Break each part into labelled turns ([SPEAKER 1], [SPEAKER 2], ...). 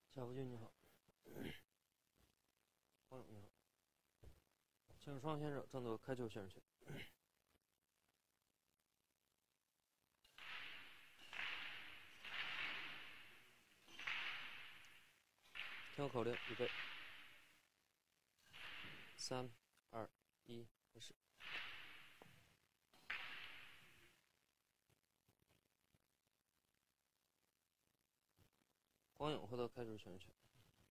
[SPEAKER 1] 夏福军你好，黄勇你好，请双先生争夺开球选手权。听我口令，预备，3、2、1，开始。黄勇获得开球选手权。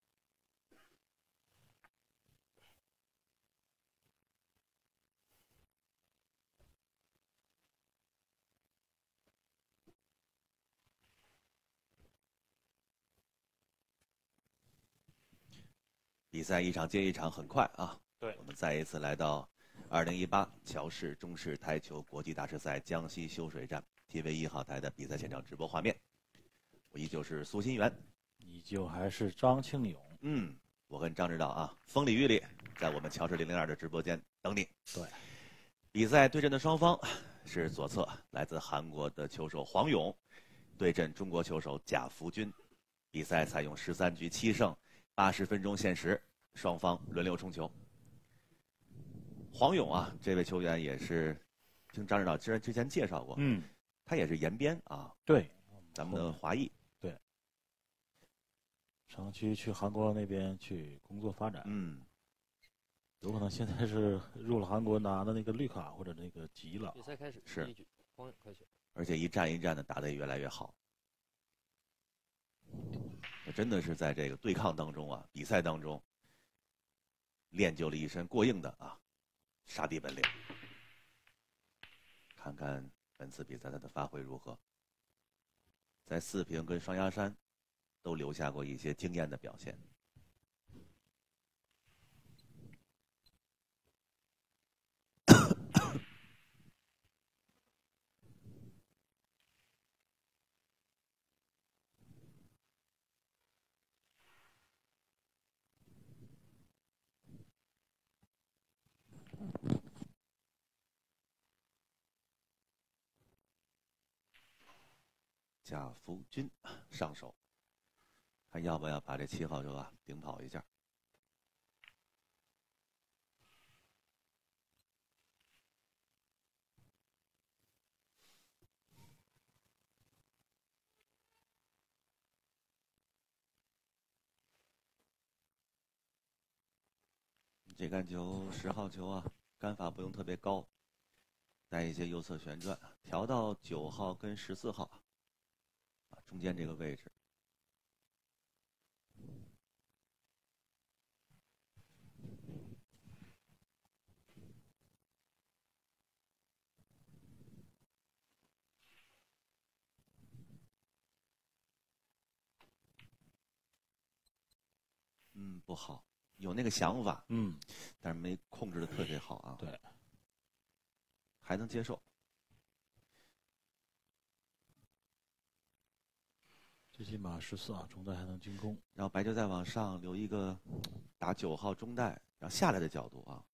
[SPEAKER 2] 比赛一场接一场，很快啊。
[SPEAKER 3] 对，
[SPEAKER 2] 我们再一次来到2018乔氏中式台球国际大师赛江西修水站 TV1号台的比赛现场直播画面。我依旧是苏新元，
[SPEAKER 3] 依旧还是张庆勇。
[SPEAKER 2] 我跟张指导啊，风里雨里，在我们乔氏002的直播间等你。
[SPEAKER 3] 对，
[SPEAKER 2] 比赛对阵的双方是左侧来自韩国的球手黄勇，对阵中国球手贾福军。比赛采用13局7胜，80分钟限时，双方轮流冲球。黄勇啊，这位球员也是听张指导之前介绍过，他也是延边啊，
[SPEAKER 3] 对，
[SPEAKER 2] 咱们的华裔，
[SPEAKER 3] 对，长期去韩国那边去工作发展，有可能现在是入了韩国拿的那个绿卡或者那个籍了。
[SPEAKER 1] 比赛开始，
[SPEAKER 2] 是
[SPEAKER 1] 第1局，黄勇开球，
[SPEAKER 2] 而且一战一战的打得也越来越好。真的是在这个对抗当中啊，比赛当中练就了一身过硬的啊杀敌本领。看看本次比赛他的发挥如何，在4平跟双鸭山都留下过一些惊艳的表现。贾福军上手，看要不要把这7号球啊顶跑一下。这杆球10号球啊，杆法不用特别高，带一些右侧旋转，调到9号跟14号啊中间这个位置。不好，有那个想法，但是没控制的特别好啊。
[SPEAKER 3] 对，
[SPEAKER 2] 还能接受。
[SPEAKER 3] 最起码14啊，中带还能进攻。
[SPEAKER 2] 然后白球再往上留一个打9号中带，然后下来的角度啊。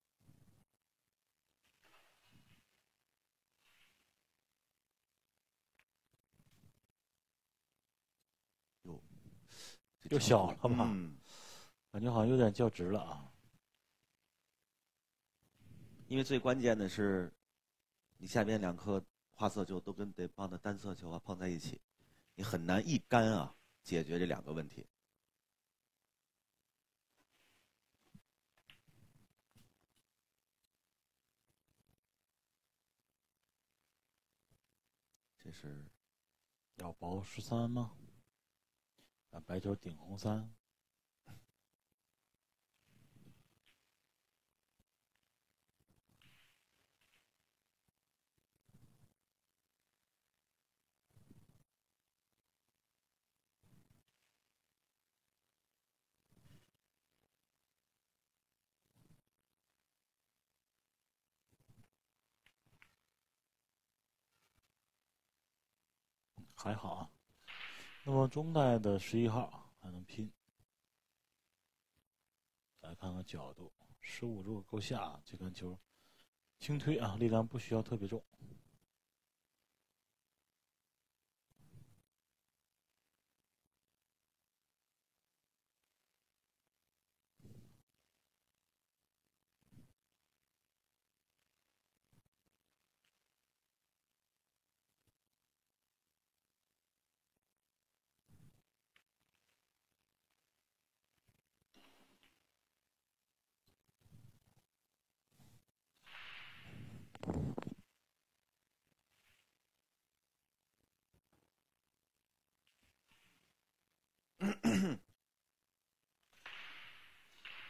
[SPEAKER 3] 又小了吧？感觉好像有点较直了啊。
[SPEAKER 2] 因为最关键的是，你下边2颗花色球都跟对方的单色球啊碰在一起，你很难一杆啊解决这2个问题。这是
[SPEAKER 3] 要包13吗？把白球顶红3。还好啊。那么中带的11号还能拼。来看看角度，15如果够下，这杆球轻推啊，力量不需要特别重。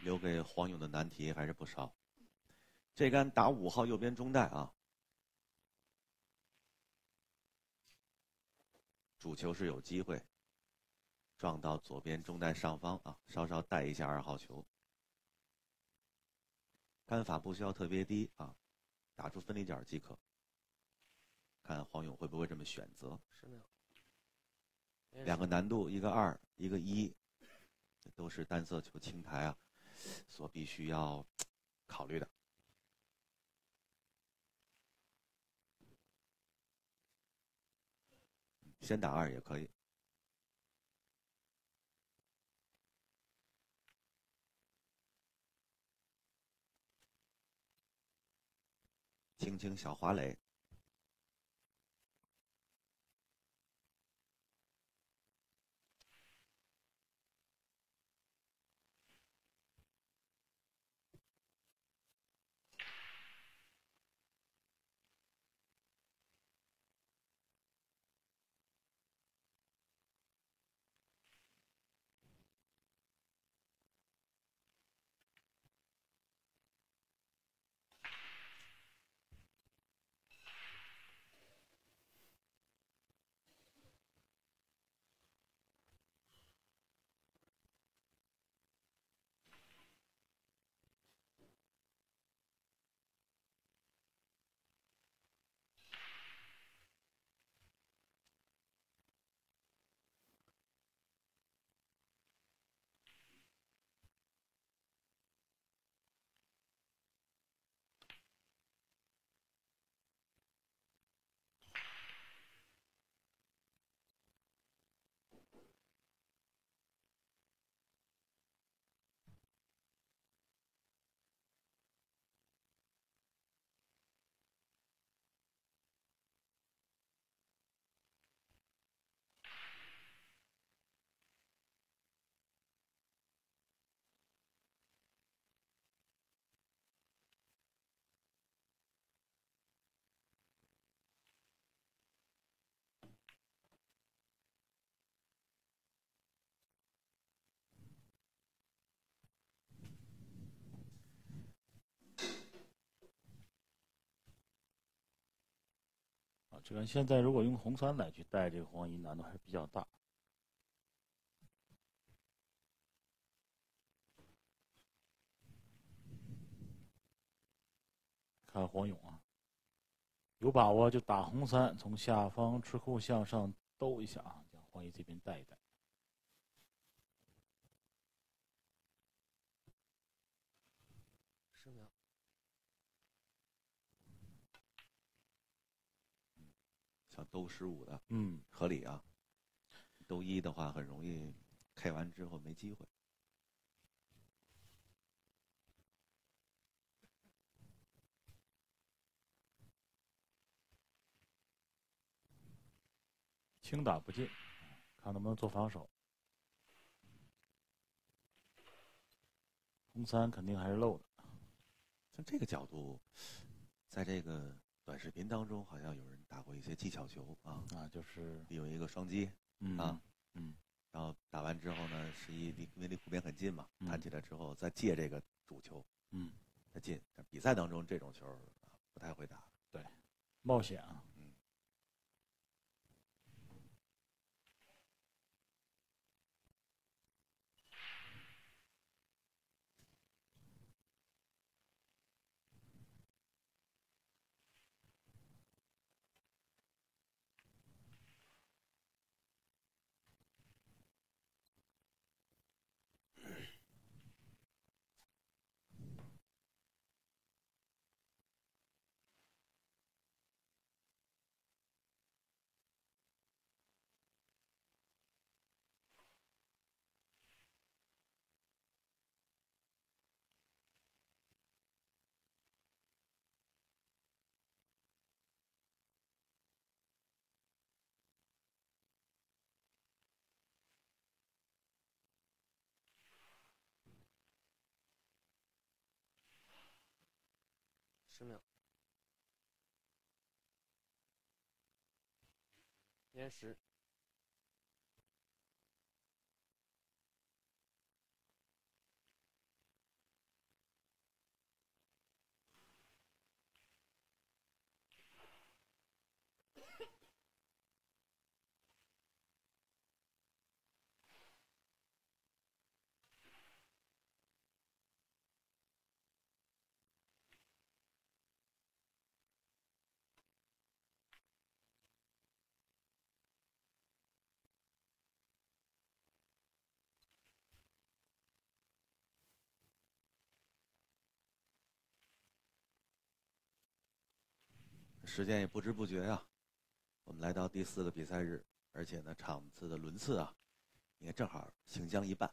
[SPEAKER 2] 留给黄勇的难题还是不少。这杆打5号右边中带啊，主球是有机会撞到左边中带上方啊，稍稍带一下2号球。杆法不需要特别低啊，打出分离角即可。看黄勇会不会这么选择
[SPEAKER 1] ？10秒。
[SPEAKER 2] 2个难度，一个2，一个1，都是单色球青台啊，所必须要考虑的。先打2也可以。轻轻小滑垒。
[SPEAKER 3] 这个现在如果用红3来去带这个黄1，难度还是比较大。看黄勇啊，有把握就打红3，从下方吃库向上兜一下啊，将黄1这边带一带。
[SPEAKER 1] 10秒。
[SPEAKER 2] 想兜15的，合理啊。兜1的话，很容易 K 完之后没机会。
[SPEAKER 3] 轻打不进，看能不能做防守。红3肯定还是漏的。
[SPEAKER 2] 像这个角度，在这个短视频当中，好像有人打过一些技巧球啊，
[SPEAKER 3] 就是
[SPEAKER 2] 有一个双击，然后打完之后呢，因为离湖边很近嘛，弹起来之后再借这个主球，再进。比赛当中这种球不太会打，
[SPEAKER 3] 对，冒险啊。
[SPEAKER 1] 10秒。延时。
[SPEAKER 2] 时间也不知不觉呀，我们来到第4个比赛日，而且呢，场次的轮次啊，也正好行将一半。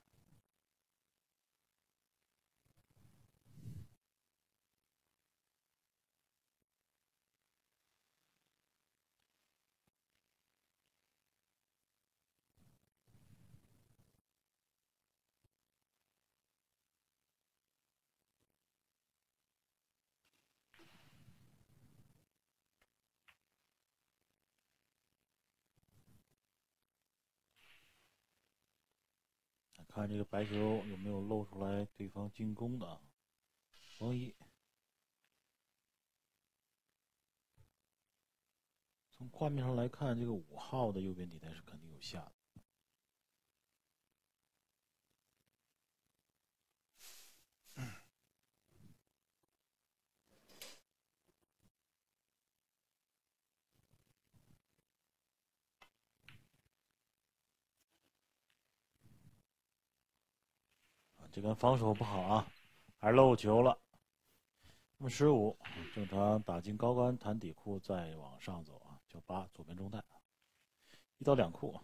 [SPEAKER 3] 看这个白球有没有露出来对方进攻的王一。从画面上来看，这个5号的右边底台是肯定有下的。这个防守不好啊，还是漏球了。那么15，正常打进高杆弹底库，再往上走啊，叫8，左边中袋，1到2库。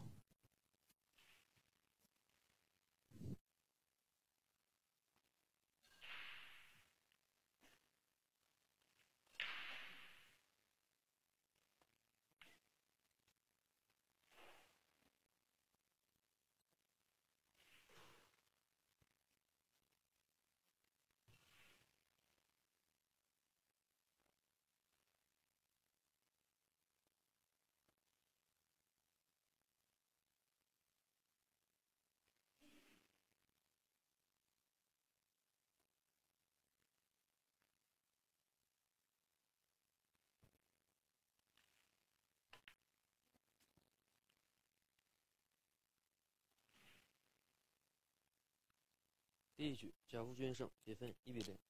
[SPEAKER 1] 第1局贾福军胜，比分1比0。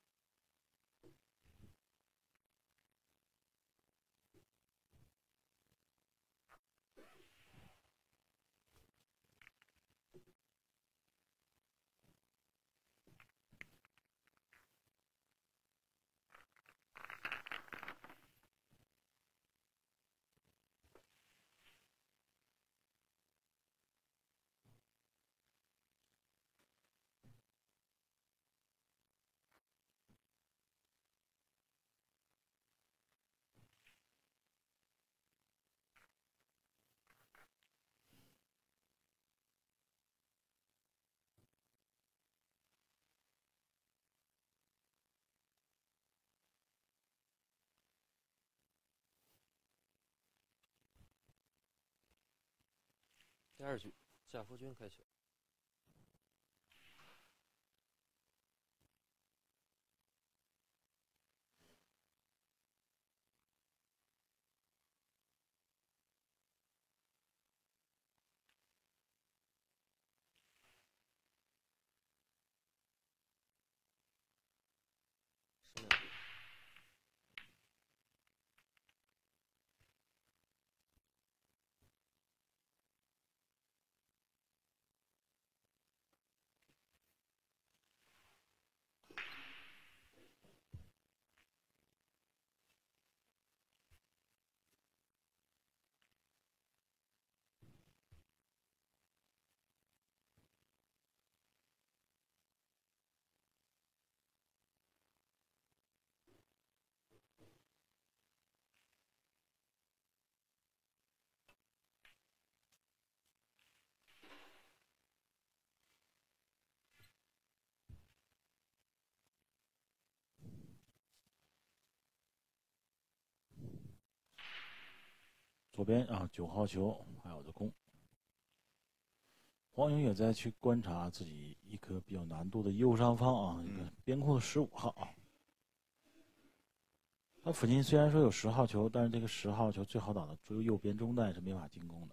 [SPEAKER 1] 第2局贾福军开球。左边啊，9号球还有的攻。黄勇也在去观察自己一颗比较难度的右上方啊，一个边控的15号啊。他附近虽然说有10号球，但是这个10号球最好打的只有右边中袋是没法进攻的。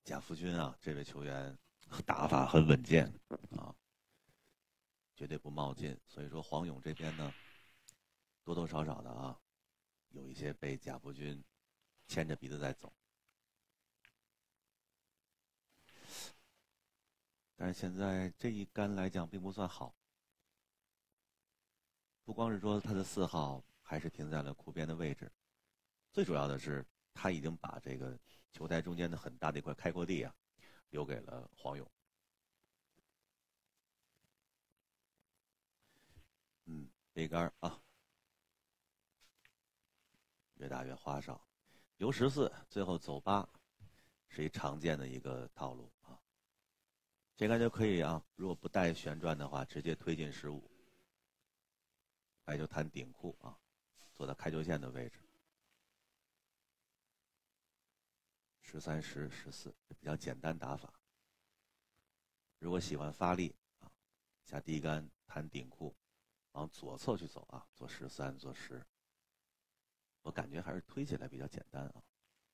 [SPEAKER 2] 贾福军啊，这位球员打法很稳健啊，绝对不冒进。所以说黄勇这边呢，多多少少的啊，有一些被贾福军牵着鼻子在走。但是现在这一杆来讲并不算好，不光是说他的4号还是停在了库边的位置，最主要的是他已经把这个球台中间的很大的一块开阔地啊，留给了黄勇。背杆啊，越打越花哨，留14，最后走8，是一常见的一个套路啊。这杆就可以啊，如果不带旋转的话，直接推进15，白球弹顶库啊，坐到开球线的位置。13、10、14，比较简单打法。如果喜欢发力啊，下第一杆弹顶库，往左侧去走啊，做13，做10。我感觉还是推起来比较简单啊，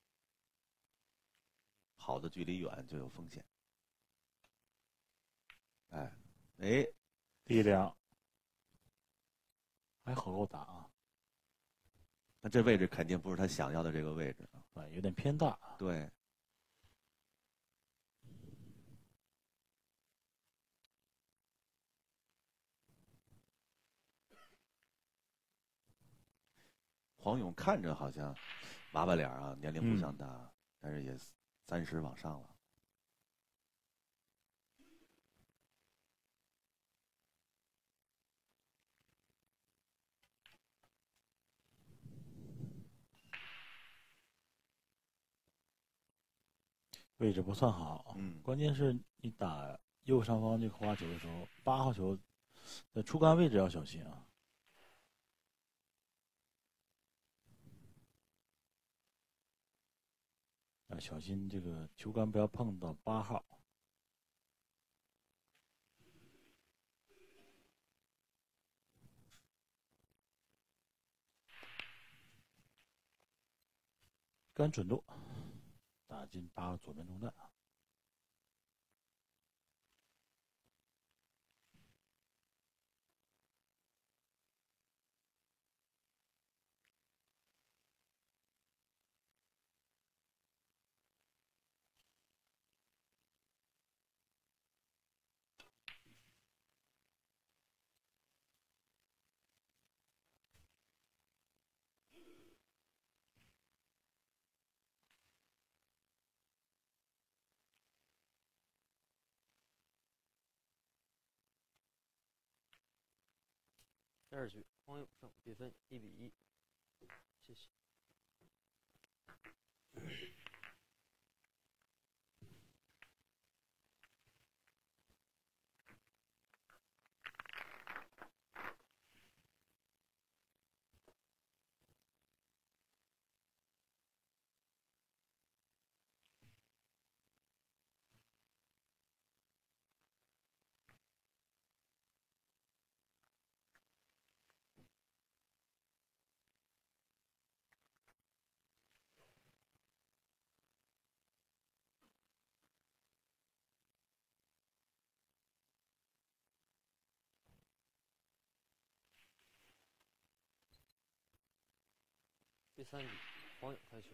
[SPEAKER 2] 跑的距离远就有风险。哎，
[SPEAKER 3] 力量还好够打啊！
[SPEAKER 2] 那这位置肯定不是他想要的这个位置啊，
[SPEAKER 3] 有点偏大。
[SPEAKER 2] 对。黄勇看着好像娃娃脸啊，年龄不像大，但是也30往上了。
[SPEAKER 3] 位置不算好，关键是你打右上方这个花球的时候，8号球的出杆位置要小心啊。小心这个球杆不要碰到8号。杆准度打进8号左边中段。
[SPEAKER 4] 第2局黄勇胜，比分1-1。谢谢。第3局黄勇开球。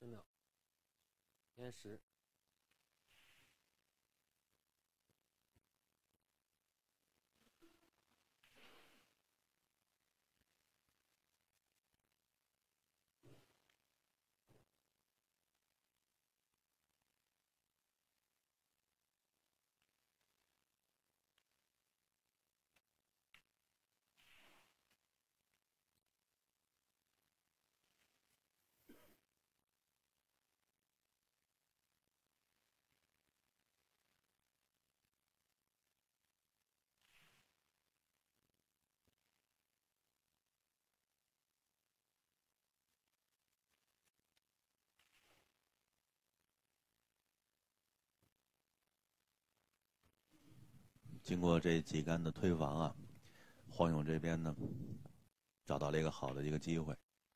[SPEAKER 4] 秒，延时。
[SPEAKER 2] 经过这几杆的推防啊，黄勇这边呢找到了一个好的一个机会。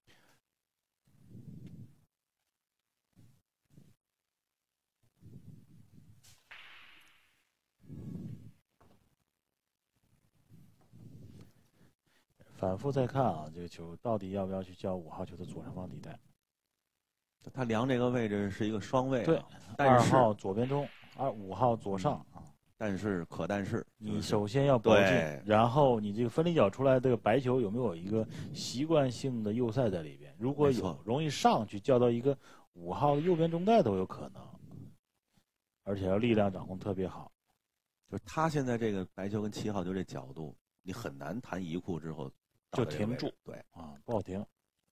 [SPEAKER 1] 反复再看啊，这个球到底要不要去交5号球的左上方底带？
[SPEAKER 2] 他量这个位置是一个双位、啊，
[SPEAKER 1] 对，2号左边中，5号左上啊。
[SPEAKER 2] 但是
[SPEAKER 1] 你首先要保进，然后你这个分离角出来这个白球有没有一个习惯性的右塞在里边？如果有，容易上去叫到一个5号的右边中带都有可能，而且要力量掌控特别好。
[SPEAKER 2] 就是他现在这个白球跟7号球这角度，你很难弹移库之后
[SPEAKER 1] 就停住，
[SPEAKER 2] 对
[SPEAKER 1] 啊，不好停。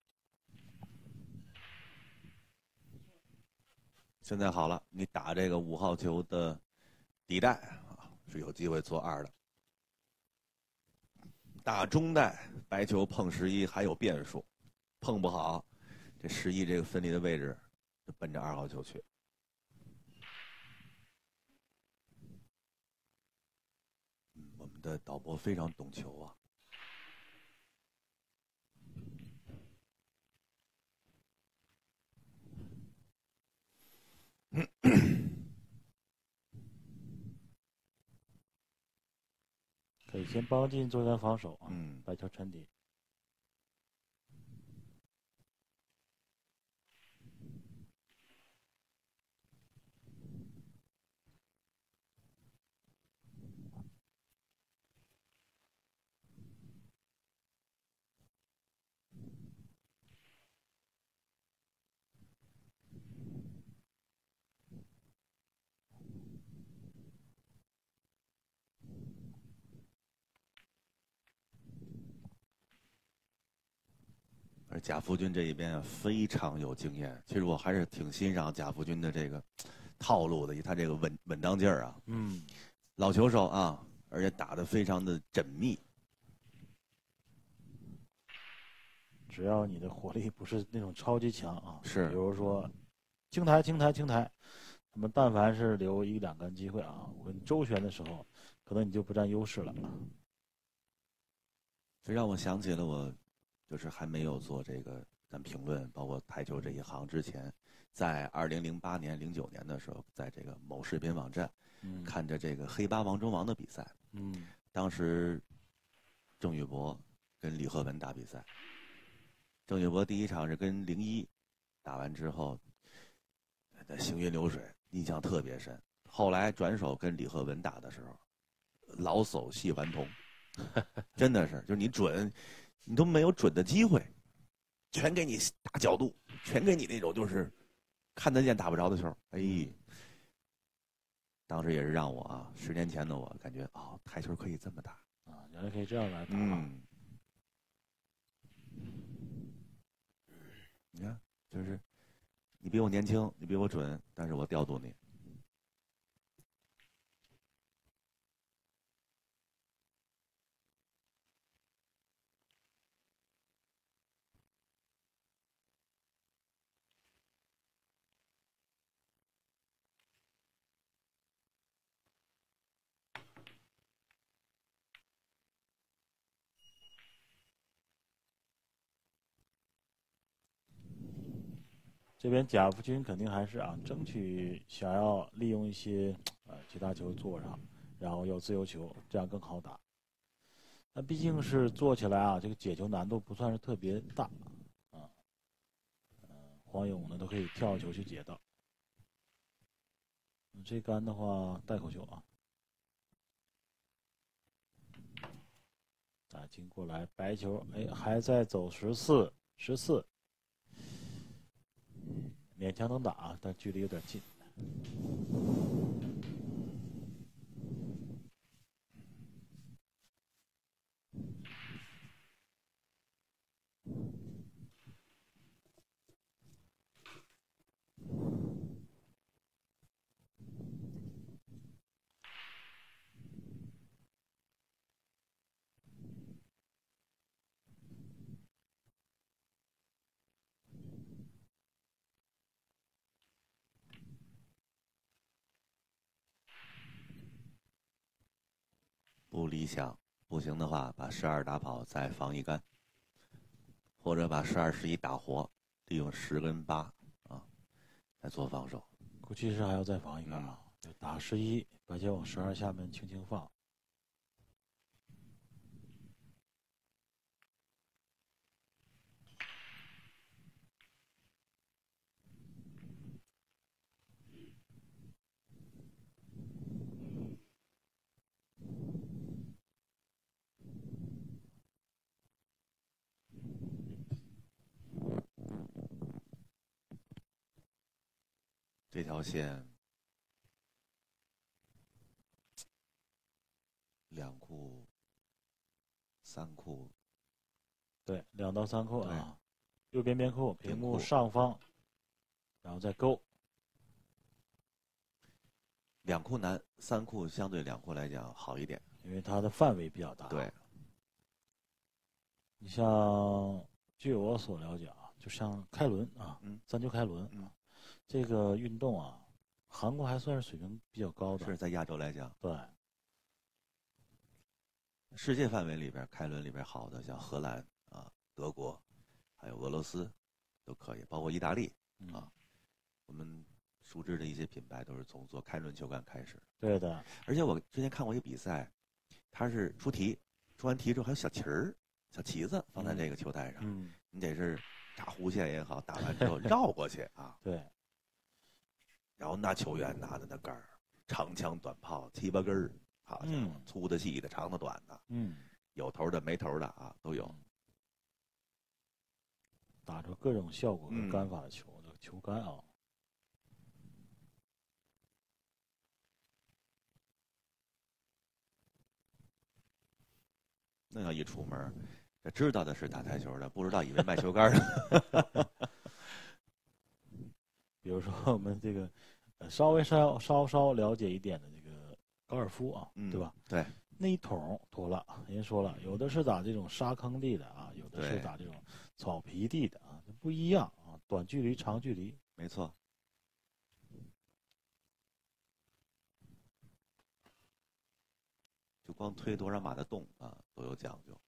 [SPEAKER 2] 现在好了，你打这个5号球的底带啊，是有机会做2的。打中带，白球碰11还有变数，碰不好，这11这个分离的位置就奔着2号球去。我们的导播非常懂球啊。
[SPEAKER 1] 可以先帮进做一下防守啊，白球沉底。
[SPEAKER 2] 而贾福军这一边啊非常有经验，其实我还是挺欣赏贾福军的这个套路的，以他这个稳当劲儿啊，老球手啊，而且打得非常的缜密。
[SPEAKER 1] 只要你的火力不是那种超级强啊，
[SPEAKER 2] 是，
[SPEAKER 1] 比如说清台，那么但凡是留1、2杆机会啊，我跟周旋的时候，可能你就不占优势了。
[SPEAKER 2] 这让我想起了我。就是还没有做这个咱评论，包括台球这一行之前，在2008年、09年的时候，在这个某视频网站，看着这个黑八王中王的比赛，当时郑宇博跟李鹤文打比赛，郑宇博第一场是跟01打完之后，行云流水，印象特别深。后来转手跟李鹤文打的时候，老叟戏顽童，真的是，就是你准。你都没有准的机会，全给你大角度，全给你那种就是看得见打不着的球。哎，当时也是让我啊，10年前的我感觉哦，台球可以这么打
[SPEAKER 1] 啊，原来可以这样来打。
[SPEAKER 2] 你看，就是你比我年轻，你比我准，但是我调度你。
[SPEAKER 1] 这边贾福军肯定还是啊，争取想要利用一些其他球做上，然后有自由球，这样更好打。那毕竟是做起来啊，这个解球难度不算是特别大啊。 黄勇呢都可以跳球去解到。这杆的话带口球啊。打进过来，白球，哎，还在走14，勉强能打，但距离有点近。
[SPEAKER 2] 不理想，不行的话，把12打跑，再防一杆，或者把12、11打活，利用10跟8啊，来做防守。
[SPEAKER 1] 估计是还要再防一杆啊，打11，白球往12下面轻轻放。
[SPEAKER 2] 这条线2库、3库，
[SPEAKER 1] 对，2到3库啊，右边边库，屏幕
[SPEAKER 2] 库
[SPEAKER 1] 上方，然后再勾。
[SPEAKER 2] 2库难，3库相对2库来讲好一点，
[SPEAKER 1] 因为它的范围比较大。
[SPEAKER 2] 对。
[SPEAKER 1] 你像据我所了解啊，就像开轮啊，3球开轮啊，这个运动啊，韩国还算是水平比较高的。
[SPEAKER 2] 是在亚洲来讲。
[SPEAKER 1] 对。
[SPEAKER 2] 世界范围里边，开轮里边好的像荷兰啊、德国，还有俄罗斯，都可以，包括意大利啊。我们熟知的一些品牌都是从做开轮球杆开始。
[SPEAKER 1] 对的。
[SPEAKER 2] 而且我之前看过一个比赛，它是出题，出完题之后还有小旗儿、小旗子放在这个球台上。你得是打弧线也好，打完之后绕过去啊。
[SPEAKER 1] 对。
[SPEAKER 2] 然后那球员拿的那杆儿，长枪短炮7、8根儿。好家伙，粗的、细的、长的、短的，有头的、没头的啊，都有，
[SPEAKER 1] 打出各种效果和杆法的球的球杆啊。
[SPEAKER 2] 那要一出门，这知道的是打台球的，不知道以为卖球杆的。
[SPEAKER 1] 比如说我们这个稍了解一点的这个高尔夫啊，对吧？
[SPEAKER 2] 对。
[SPEAKER 1] 那一桶多了，人家说了，有的是打这种沙坑地的啊，有的是打这种草皮地的啊，不一样啊，短距离、长距离。
[SPEAKER 2] 没错。就光推多少码的洞啊，都有讲究。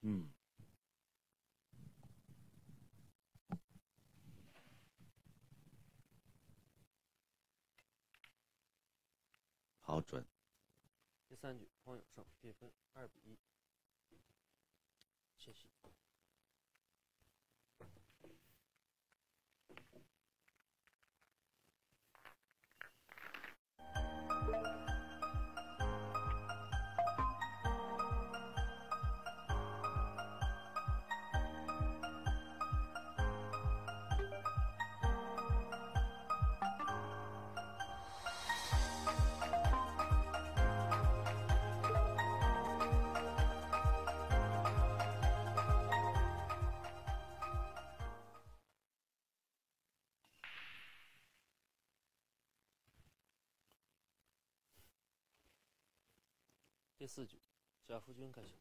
[SPEAKER 2] 好准。
[SPEAKER 4] 第3局，黄永胜比分2比1。谢谢。第4局，贾福军开球。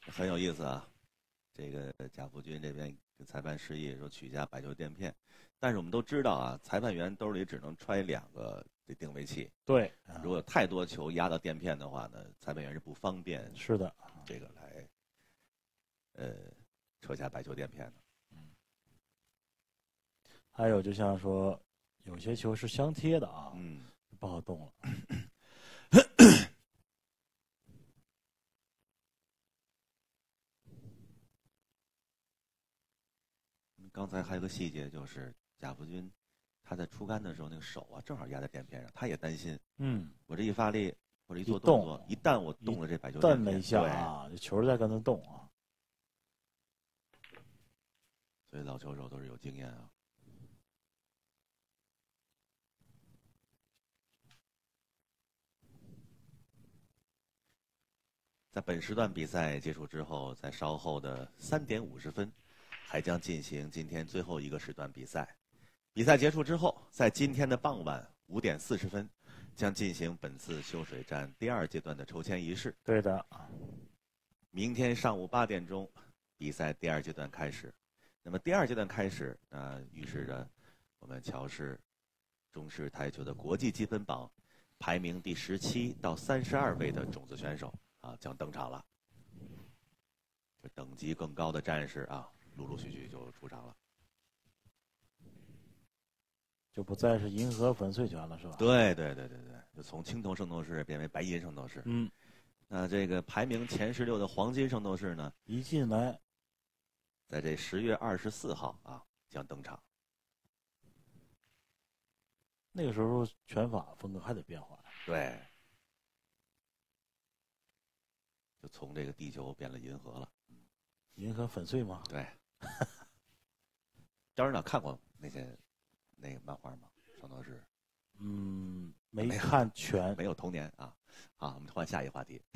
[SPEAKER 2] 很有意思啊。这个贾福军这边跟裁判示意说取下摆球垫片，但是我们都知道啊，裁判员兜里只能揣2个这定位器。
[SPEAKER 1] 对，
[SPEAKER 2] 如果有太多球压到垫片的话呢，裁判员是不方便。
[SPEAKER 1] 是的，
[SPEAKER 2] 这个来，撤下摆球垫片的。
[SPEAKER 1] 还有就像说，有些球是相贴的啊，不好动了。
[SPEAKER 2] 刚才还有个细节，就是贾福军他在出杆的时候，那个手啊正好压在垫片上，他也担心。我这一发力或者一做动作，一旦我动了这摆球垫片，
[SPEAKER 1] 蹬了一下啊，这球在跟着动啊。
[SPEAKER 2] 所以老球手都是有经验啊。在本时段比赛结束之后，在稍后的3点50分，还将进行今天最后一个时段比赛。比赛结束之后，在今天的傍晚5点40分，将进行本次秀水站第2阶段的抽签仪式。
[SPEAKER 1] 对的。
[SPEAKER 2] 明天上午8点钟，比赛第2阶段开始。那么第2阶段开始，预示着我们乔市中式台球的国际积分榜排名第17到32位的种子选手将登场了。这等级更高的战士陆陆续续就出场了。
[SPEAKER 1] 就不再是银河粉碎拳了，是吧？
[SPEAKER 2] 对，就从青铜圣斗士变为白银圣斗士。那这个排名前16的黄金圣斗士呢，
[SPEAKER 1] 一进来，
[SPEAKER 2] 在这10月24号将登场。
[SPEAKER 1] 那个时候拳法风格还得变化。
[SPEAKER 2] 对，就从这个地球变了银河了。
[SPEAKER 1] 银河粉碎吗？
[SPEAKER 2] 对。张指导看过那个漫画吗？圣斗士？
[SPEAKER 1] 没看全，
[SPEAKER 2] 没有童年啊。好，我们换下一个话题。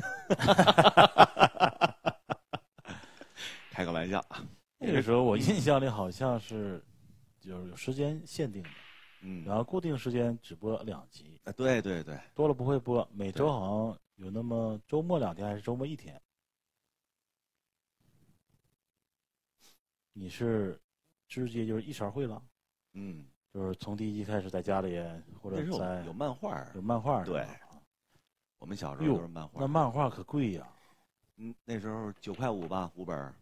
[SPEAKER 2] 开个玩笑。
[SPEAKER 1] 那个时候我印象里好像是，就是有时间限定的，然后固定时间只播2集。
[SPEAKER 2] 对，
[SPEAKER 1] 多了不会播，每周好像有那么周末2天还是周末1天。你是直接就是一色会了？就是从第1集开始在家里或者在
[SPEAKER 2] 有漫画，
[SPEAKER 1] 有漫画。
[SPEAKER 2] 对，我们小时候都是漫画。
[SPEAKER 1] 那漫画可贵呀。
[SPEAKER 2] 那时候9块5吧，5本。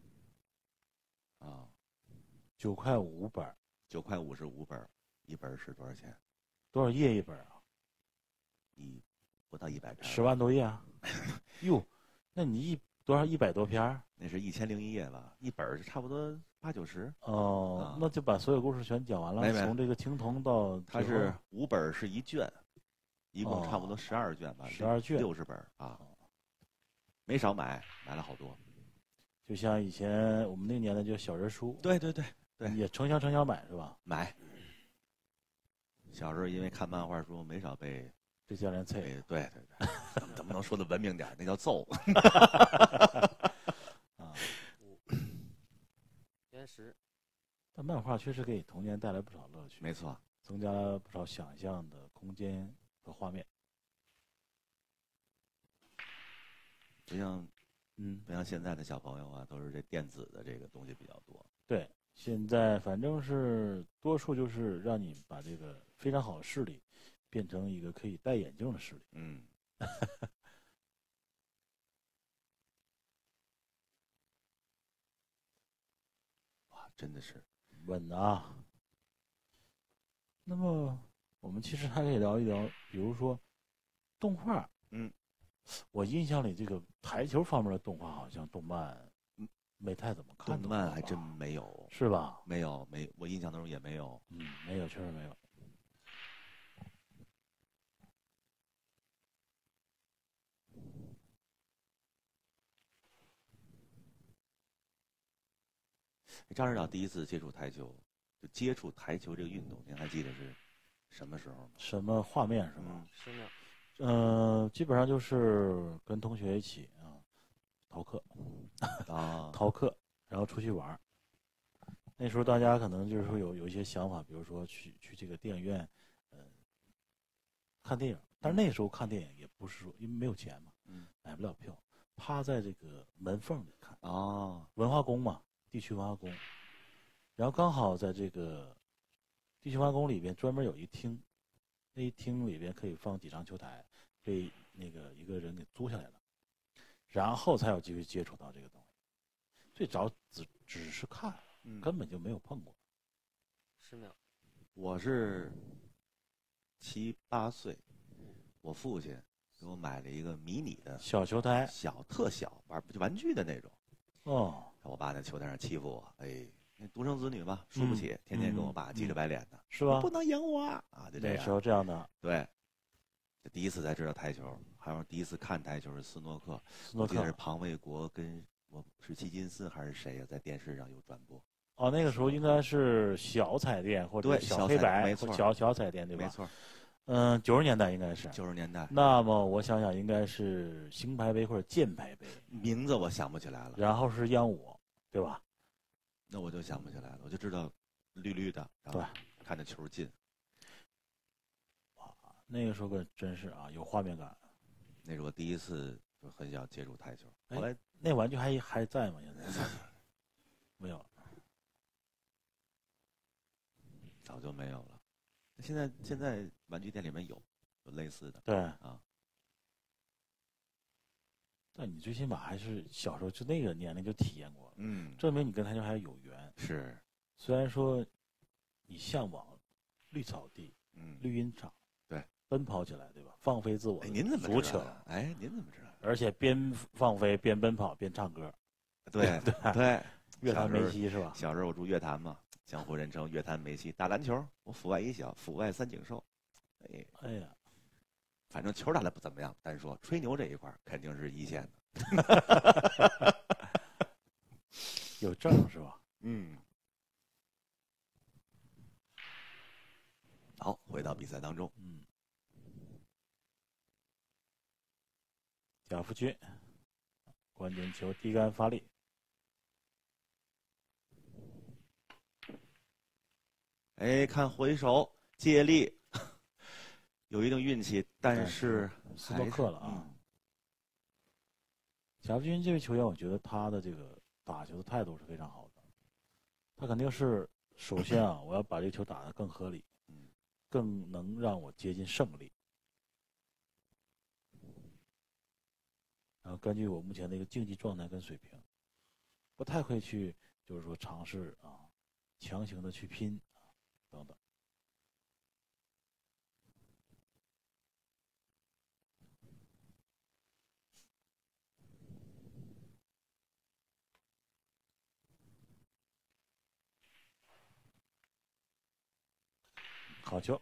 [SPEAKER 1] 9块5本。
[SPEAKER 2] 9块5是5本，1本是多少钱？
[SPEAKER 1] 多少页1本啊？
[SPEAKER 2] 不到100篇。
[SPEAKER 1] 10万多页啊！哟，那你多少100多篇？
[SPEAKER 2] 那是1001页吧，1本差不多80、90。
[SPEAKER 1] 那就把所有故事全讲完了。从这个青铜到
[SPEAKER 2] 它是5本是1卷，一共差不多12卷吧
[SPEAKER 1] ，12卷
[SPEAKER 2] ，60本没少买了好多。
[SPEAKER 1] 就像以前我们那个年代叫小人书。
[SPEAKER 2] 对，
[SPEAKER 1] 也成箱买是吧？
[SPEAKER 2] 买。小时候因为看漫画书，没少被
[SPEAKER 1] 教练啐。
[SPEAKER 2] 对，怎么能说的文明点？那叫揍。
[SPEAKER 4] 10。
[SPEAKER 1] 但漫画确实给童年带来不少乐趣。
[SPEAKER 2] 没错，
[SPEAKER 1] 增加了不少想象的空间和画面。
[SPEAKER 2] 不像现在的小朋友都是这电子的这个东西比较多。
[SPEAKER 1] 对，现在反正是多数就是让你把这个非常好的视力变成一个可以戴眼镜的视力。
[SPEAKER 2] 哇，真的是
[SPEAKER 1] 稳啊！那么我们其实还可以聊一聊，比如说动画。我印象里这个台球方面的动画好像动漫没太怎么看。
[SPEAKER 2] 动漫还真没有。
[SPEAKER 1] 是吧？
[SPEAKER 2] 没有，我印象当中也没有。
[SPEAKER 1] 没有，确实没有。
[SPEAKER 2] 张指导第一次接触台球这个运动，您还记得是什么时候吗？
[SPEAKER 1] 什么画面是吗
[SPEAKER 4] ？10秒。
[SPEAKER 1] 基本上就是跟同学一起逃课，逃课，然后出去玩。那时候大家可能就是说有一些想法，比如说去这个电影院，看电影。但是那时候看电影也不是说因为没有钱嘛，买不了票， 趴在这个门缝里看。
[SPEAKER 2] 哦，
[SPEAKER 1] 文化宫嘛，地区文化宫。然后刚好在这个地区文化宫里边专门有一厅，那一厅里边可以放几张球台，被那个一个人给租下来了，然后才有机会接触到这个东西。最早只是看，根本就没有碰过。
[SPEAKER 4] 10秒。
[SPEAKER 2] 我是7、8岁，我父亲给我买了一个迷你的
[SPEAKER 1] 小球台，
[SPEAKER 2] 特小玩具的那种。
[SPEAKER 1] 哦，
[SPEAKER 2] 我爸在球台上欺负我，哎，那独生子女嘛，输不起，天天跟我爸急着白脸的，
[SPEAKER 1] 是吧？
[SPEAKER 2] 不能赢我啊！就这样。
[SPEAKER 1] 那时候这样的。
[SPEAKER 2] 对，第一次才知道台球，还有第一次看台球是斯诺克。
[SPEAKER 1] 斯诺克
[SPEAKER 2] 我记得是庞卫国跟我是季金斯还是谁呀，在电视上有转播。
[SPEAKER 1] 哦，那个时候应该是小彩电或者小黑白，
[SPEAKER 2] 没错，
[SPEAKER 1] 小彩电对吧？
[SPEAKER 2] 没错。
[SPEAKER 1] 90年代应该是。
[SPEAKER 2] 90年代。
[SPEAKER 1] 那么我想想，应该是星牌杯或者剑牌杯。
[SPEAKER 2] 名字我想不起来了。
[SPEAKER 1] 然后是央五，对吧？
[SPEAKER 2] 那我就想不起来了，我就知道绿绿的，然后看着球进。
[SPEAKER 1] 哇，那个时候可真是啊，有画面感。
[SPEAKER 2] 那是我第一次就很想接触台球。后来
[SPEAKER 1] 那玩具还在吗？现在没有了，
[SPEAKER 2] 早就没有了。现在玩具店里面有类似的。
[SPEAKER 1] 对
[SPEAKER 2] 啊。
[SPEAKER 1] 但你最起码还是小时候就那个年龄就体验过了，证明你跟台球还有缘。
[SPEAKER 2] 是，
[SPEAKER 1] 虽然说你向往绿草地，绿茵场，
[SPEAKER 2] 对，
[SPEAKER 1] 奔跑起来，对吧？放飞自我。
[SPEAKER 2] 哎，您怎么
[SPEAKER 1] 足球？
[SPEAKER 2] 哎，您怎么知道？
[SPEAKER 1] 而且边放飞边奔跑边唱歌。
[SPEAKER 2] 对对，
[SPEAKER 1] 乐坛梅西是吧？
[SPEAKER 2] 小时候我住乐坛嘛，江湖人称乐坛梅西。打篮球，我阜外一小，阜外三井寿。
[SPEAKER 1] 哎呀。
[SPEAKER 2] 反正球打得不怎么样，单说吹牛这一块肯定是一线的。
[SPEAKER 1] 有证是吧？
[SPEAKER 2] 好，回到比赛当中。
[SPEAKER 1] 贾福军，关键球低杆发力。
[SPEAKER 2] 哎，看回手借力。有一定运气，但是
[SPEAKER 1] 斯诺克了啊！贾福军这位球员，我觉得他的这个打球的态度是非常好的。他肯定是首先啊，我要把这个球打得更合理，更能让我接近胜利。然后根据我目前的一个竞技状态跟水平，不太会去就是说尝试啊，强行的去拼啊等等。好球，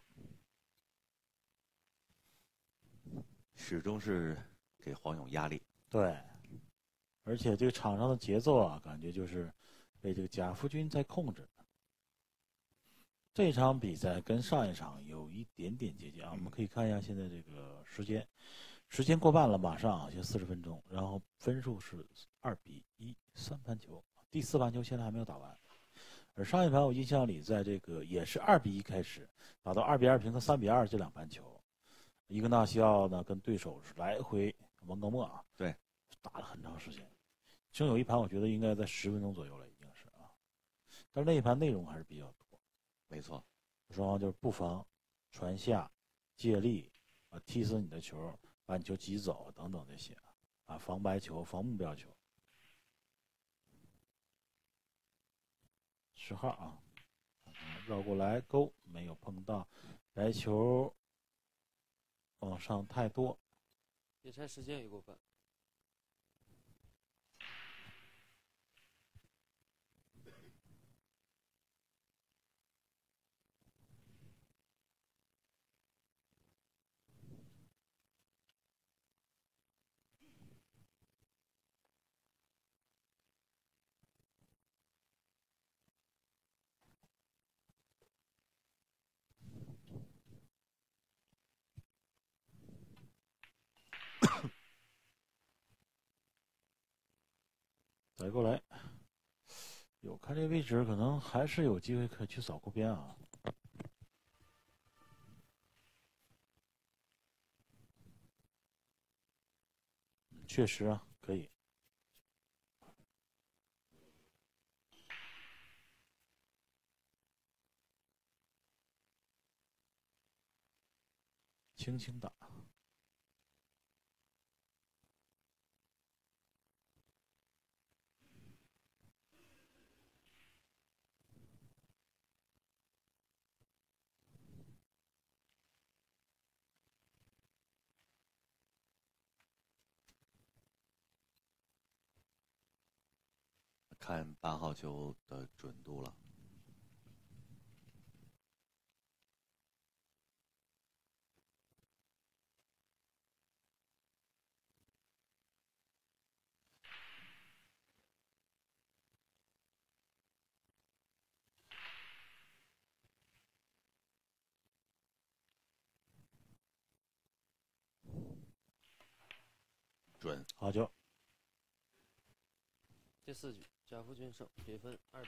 [SPEAKER 2] 始终是给黄勇压力。
[SPEAKER 1] 对，而且这个场上的节奏啊，感觉就是被这个贾福军在控制。这场比赛跟上一场有一点点接近啊，我们可以看一下现在这个时间过半了，马上啊，就40分钟，然后分数是2-1，三盘球，第4盘球现在还没有打完。而上一盘我印象里，在这个也是2-1开始，打到2-2平和3-2这2盘球，伊格纳西奥呢跟对手是来回蒙格莫啊，
[SPEAKER 2] 对，
[SPEAKER 1] 打了很长时间。其中有一盘我觉得应该在10分钟左右了，已经是啊，但是那一盘内容还是比较多。
[SPEAKER 2] 没错，
[SPEAKER 1] 双方就是布防、传下、借力啊，踢死你的球，把你球挤走等等这些啊，防白球、防目标球。10号啊，绕过来勾没有碰到，白球往上太多。
[SPEAKER 4] 野菜时间也过半。
[SPEAKER 1] 再过来，有看这个位置，可能还是有机会可以去扫扣边啊。确实啊， 可以。轻轻打。
[SPEAKER 2] 看8号球的准度了。准，
[SPEAKER 1] 好球。
[SPEAKER 4] 第4局，贾福军胜，比分2-2。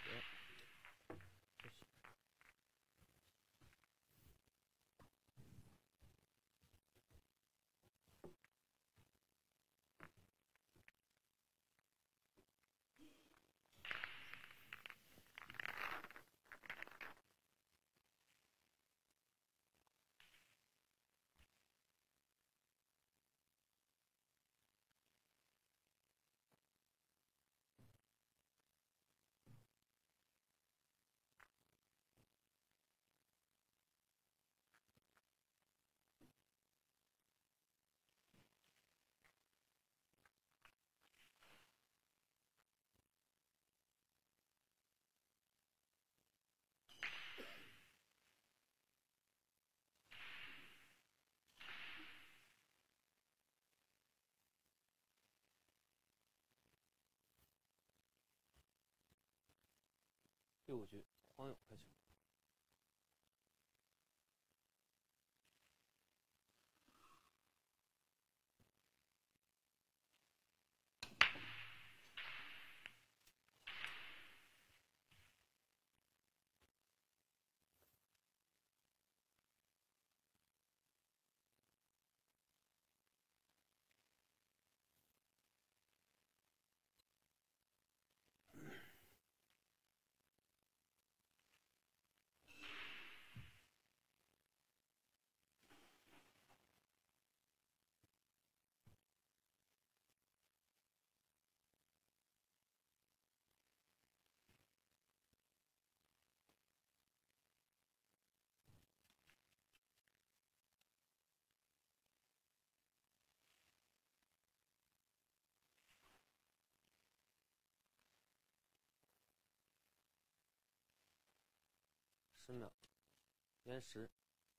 [SPEAKER 4] 第5局，黄勇开球。10秒，延时。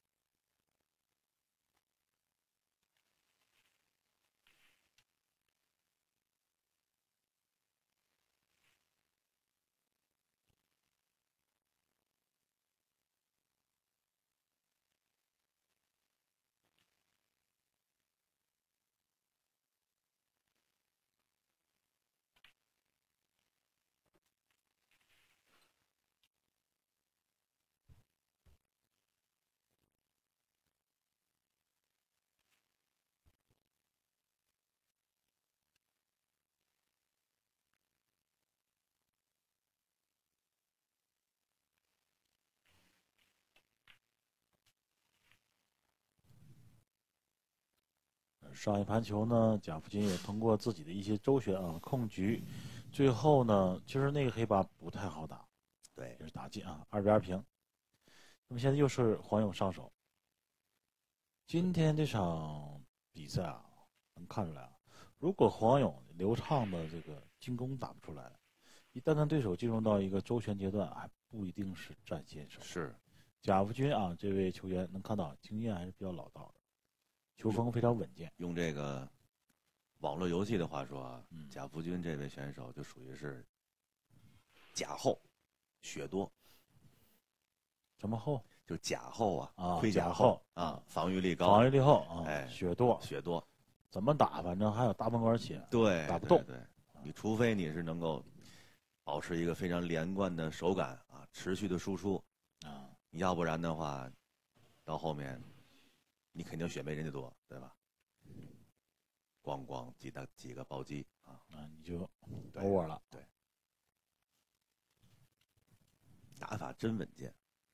[SPEAKER 1] 上一盘球呢，贾福军也通过自己的一些周旋啊控局，最后呢，其实那个黑八不太好打，
[SPEAKER 2] 对，
[SPEAKER 1] 也是打进啊，2-2平。那么现在又是黄勇上手。今天这场比赛啊，能看出来啊，如果黄勇流畅的这个进攻打不出来，一旦跟对手进入到一个周旋阶段，还不一定是占先手。
[SPEAKER 2] 是，
[SPEAKER 1] 贾福军啊，这位球员能看到经验还是比较老道的。球风非常稳健。
[SPEAKER 2] 用这个网络游戏的话说啊，贾福军这位选手就属于是甲厚，血多。
[SPEAKER 1] 什么厚？
[SPEAKER 2] 就甲厚啊，
[SPEAKER 1] 盔甲
[SPEAKER 2] 厚啊，防御力高，
[SPEAKER 1] 防御力厚啊，
[SPEAKER 2] 哎，
[SPEAKER 1] 血多，
[SPEAKER 2] 血多。
[SPEAKER 1] 怎么打？反正还有大闷管血，
[SPEAKER 2] 对，
[SPEAKER 1] 打不动。
[SPEAKER 2] 对，你除非你是能够保持一个非常连贯的手感啊，持续的输出
[SPEAKER 1] 啊，
[SPEAKER 2] 要不然的话，到后面。你肯定血没人家多，对吧？ 咣咣几个暴击啊，
[SPEAKER 1] 你就 over 了。
[SPEAKER 2] 对，打法真稳健，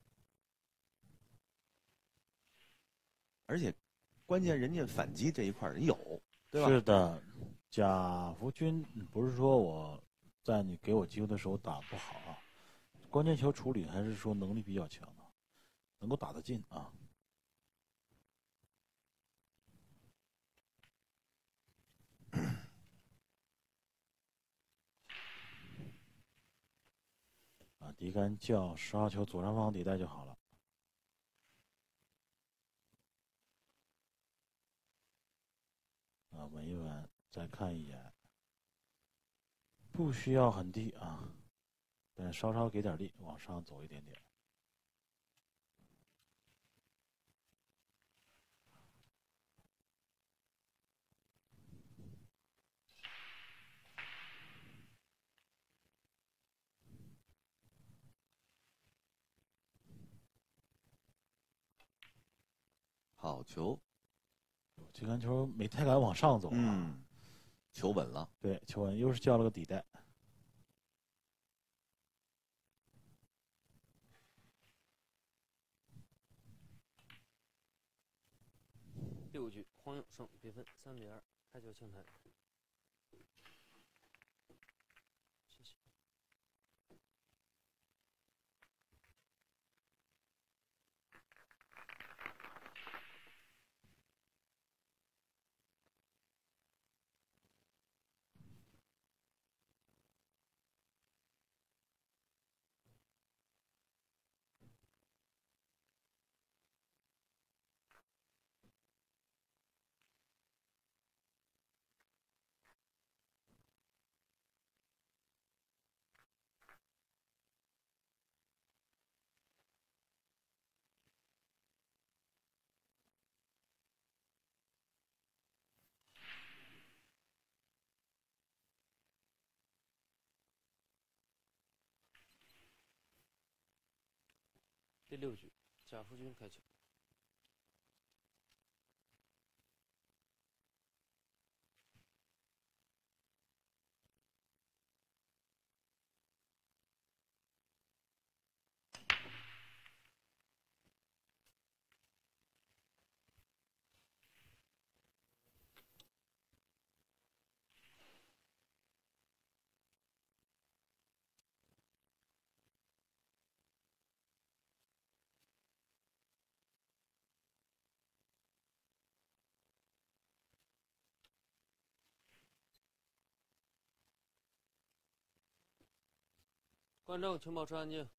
[SPEAKER 2] 而且关键人家反击这一块人有，对吧？
[SPEAKER 1] 是的，贾福军不是说我在你给我机会的时候打不好啊，关键球处理还是说能力比较强的，能够打得进啊。敌杆叫10号球左上方底带就好了。稳一稳，再看一眼，不需要很低啊，但稍稍给点力，往上走一点点。
[SPEAKER 2] 好球，
[SPEAKER 1] 这杆球没太敢往上走啊。
[SPEAKER 2] 球稳了。
[SPEAKER 1] 对，球稳，又是叫了个底带。
[SPEAKER 4] 6局，黄永胜，比分3-2，开球清台。谢谢。第6局，贾福军开球。观众，请保持安静。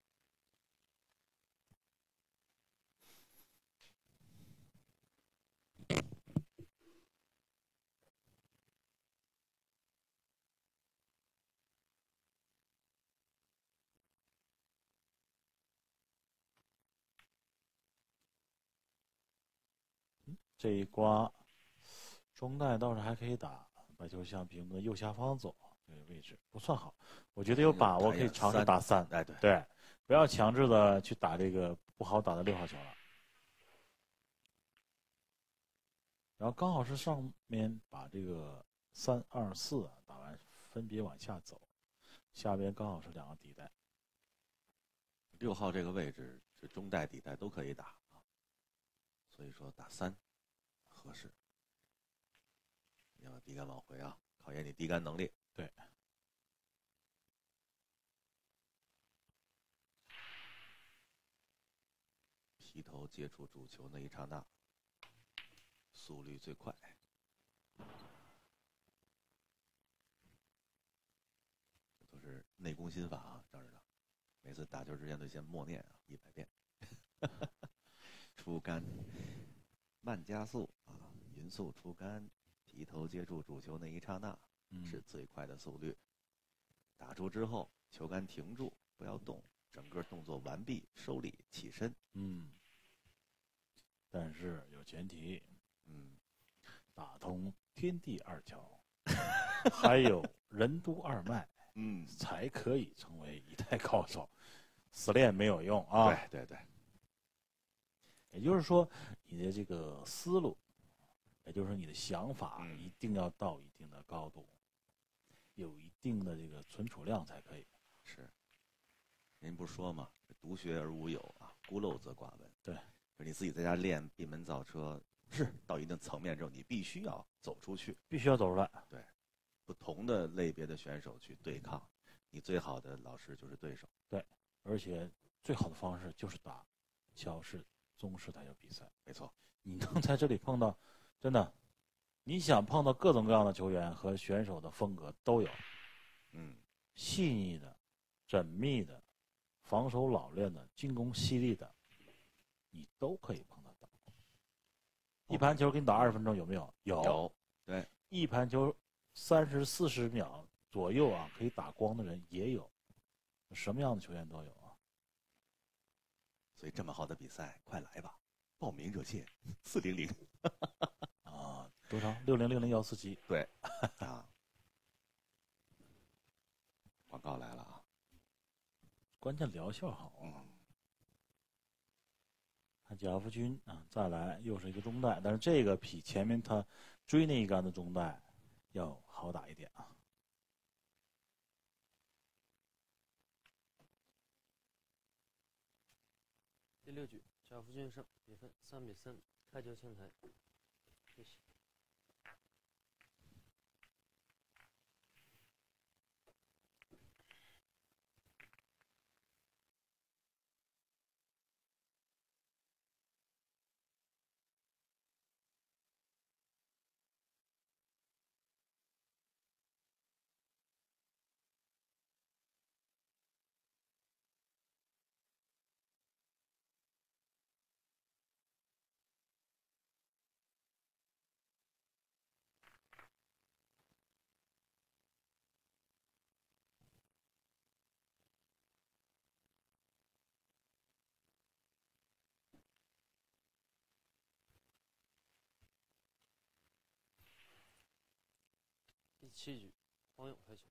[SPEAKER 1] 这一刮，中带倒是还可以打，白球向屏幕的右下方走，这个位置不算好。我觉得有把握可以尝试打3。
[SPEAKER 2] 哎，
[SPEAKER 1] 对，不要强制的去打这个不好打的6号球了。然后刚好是上面把这个3、2、4打完，分别往下走，下边刚好是2个底带。
[SPEAKER 2] 6号这个位置是中带底带都可以打啊，所以说打3合适。你要把低杆往回啊，考验你低杆能力。
[SPEAKER 1] 对。
[SPEAKER 2] 皮头接触主球那一刹那，速率最快。这都是内功心法啊，张指导。每次打球之前都先默念啊100遍。出杆，慢加速啊，匀速出杆，皮头接触主球那一刹那是最快的速率。打出之后，球杆停住，不要动，整个动作完毕，收力起身。
[SPEAKER 1] 但是有前提，打通天地2桥，还有任督2脉，才可以成为一代高手。死练没有用啊。
[SPEAKER 2] 对。
[SPEAKER 1] 也就是说，你的这个思路， 就是你的想法一定要到一定的高度，有一定的这个存储量才可以。
[SPEAKER 2] 是，您不说嘛，独学而无友啊，孤陋则寡闻。
[SPEAKER 1] 对，
[SPEAKER 2] 你自己在家练闭门造车，是到一定层面之后，你必须要走出去，
[SPEAKER 1] 必须要走出来。
[SPEAKER 2] 对，不同的类别的选手去对抗，你最好的老师就是对手。
[SPEAKER 1] 对，而且最好的方式就是打小式、中式台球比赛。
[SPEAKER 2] 没错，
[SPEAKER 1] 你能在这里碰到，真的，你想碰到各种各样的球员和选手的风格都有，细腻的、缜密的、防守老练的、进攻犀利的，你都可以碰得到。一盘球给你打20分钟，有没有？
[SPEAKER 2] 有，对，
[SPEAKER 1] 一盘球30、40秒左右啊，可以打光的人也有，什么样的球员都有啊。
[SPEAKER 2] 所以这么好的比赛，快来吧，报名热线400。
[SPEAKER 1] 啊，多少？60000147。
[SPEAKER 2] 对，啊，广告来了啊，
[SPEAKER 1] 关键疗效好啊。看贾福军啊，再来又是一个中带，但是这个比前面他追那一杆的中带要好打一点啊。
[SPEAKER 4] 第6局，贾福军胜，比分3-3，开球前台。谢谢。第7局，黄勇开球。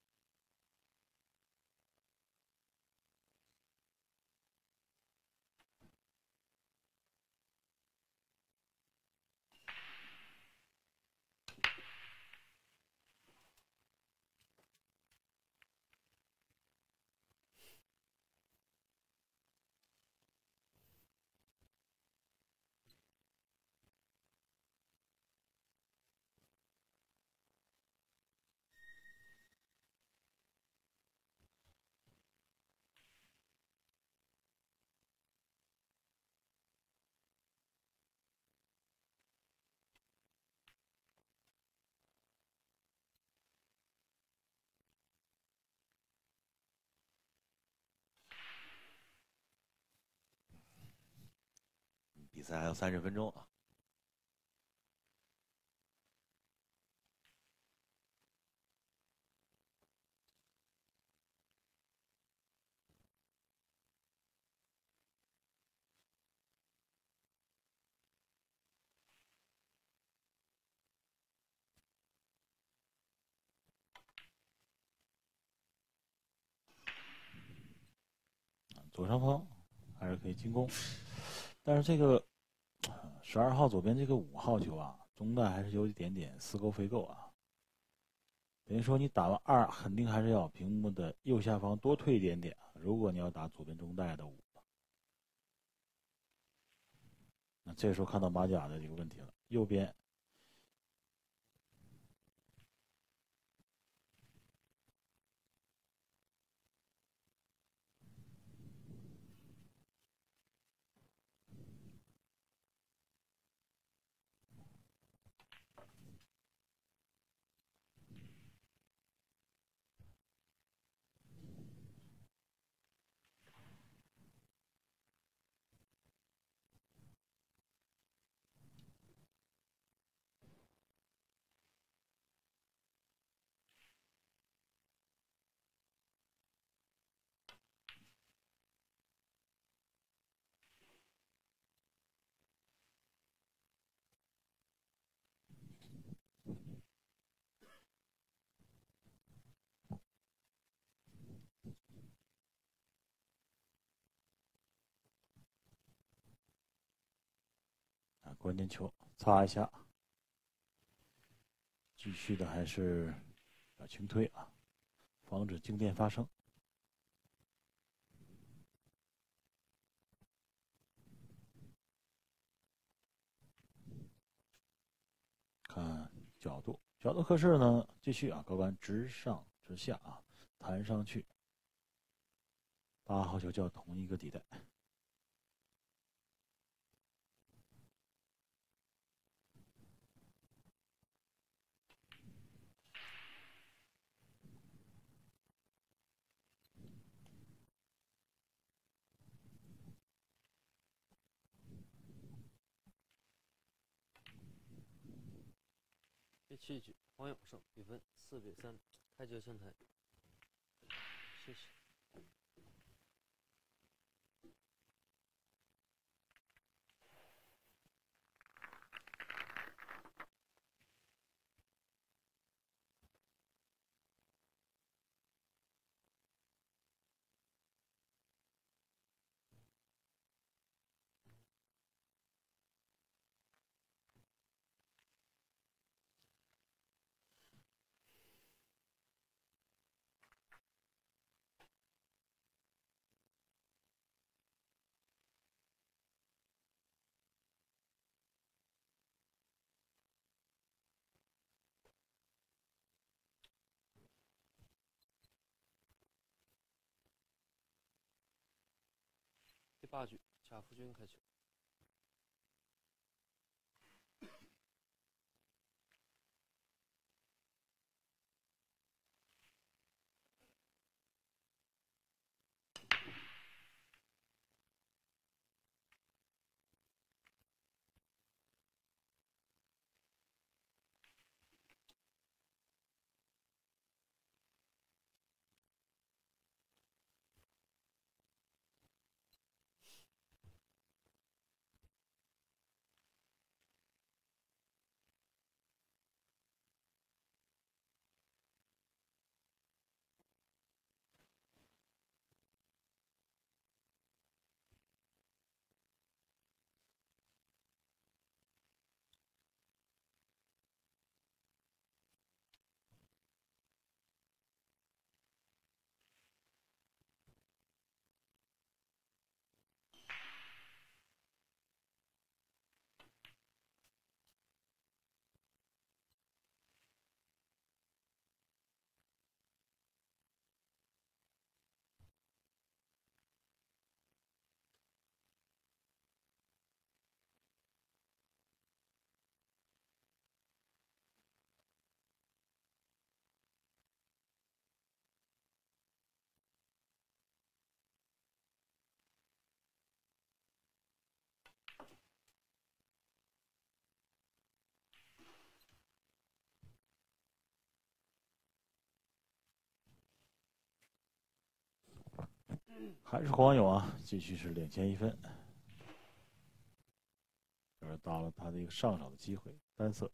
[SPEAKER 2] 比赛还有30分钟啊。
[SPEAKER 1] 左上方还是可以进攻，但是这个12号左边这个5号球啊，中带还是有一点点似钩非钩啊。等于说你打完2，肯定还是要屏幕的右下方多退一点点。如果你要打左边中带的5，那这时候看到马甲的这个问题了，右边。关键球擦一下， 继续的还是要轻推啊，防止静电发生。看角度，角度合适呢，继续啊，高杆直上直下啊，弹上去。8号球叫同一个底带。
[SPEAKER 4] 第7局，黄永胜，比分4-3，开球前台。谢谢。第8局，贾福军开球。
[SPEAKER 1] 还是黄勇啊，继续是领先1分。这是到了他的一个上手的机会，单色。